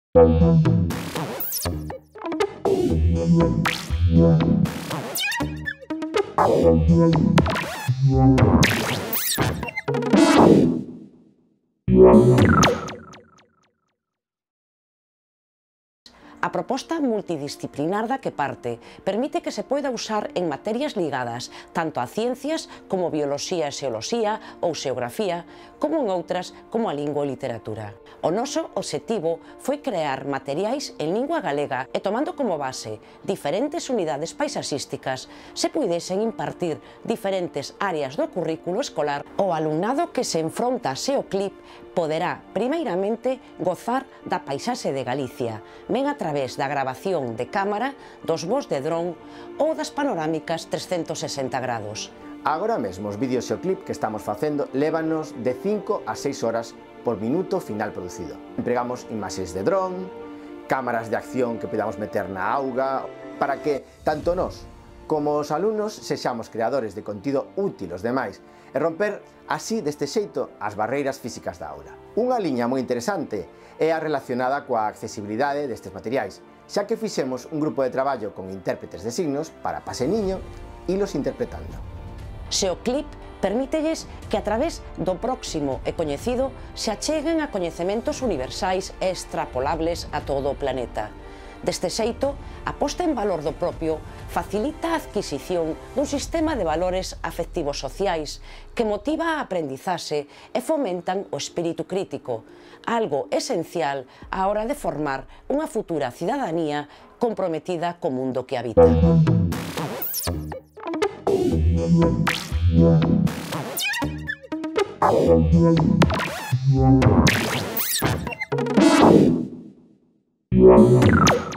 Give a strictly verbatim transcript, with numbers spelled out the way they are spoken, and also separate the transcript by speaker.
Speaker 1: A proposta multidisciplinar da que parte permite que se poida usar en materias ligadas tanto a ciencias como bioloxía e xeoloxía ou xeografía, como en outras como a lingua e literatura. O noso obxectivo foi crear materiais en lingua galega e tomando como base diferentes unidades paisaxísticas se puidesen impartir diferentes áreas do currículo escolar. O alumnado que se enfronta a Xeoclip poderá, primeiramente, gozar da paisaxe de Galicia, ben a través da grabación de cámara, dos voos de dron ou das panorámicas trescentos sesenta grados.
Speaker 2: Agora mesmo os vídeos Xeoclip que estamos facendo lévanos de cinco a seis horas por minuto final producido. Empregamos imaxes de dron, cámaras de acción que podamos meter na auga, para que tanto nós como os alumnos sexamos creadores de contido útil aos demais e romper así deste xeito as barreiras físicas da aula. Unha liña moi interesante é a relacionada coa accesibilidade destes materiais, xa que fixemos un grupo de traballo con intérpretes de signos para pase niño e los interpretando.
Speaker 1: Xeoclip permítelles que a través do próximo e coñecido se acheguen a coñecementos universais e extrapolables a todo o planeta. Deste xeito, a posta en valor do propio facilita a adquisición dun sistema de valores afectivos sociais que motiva a aprendizaxe e fomentan o espírito crítico, algo esencial á hora de formar unha futura cidadanía comprometida co mundo que habita. Yeah.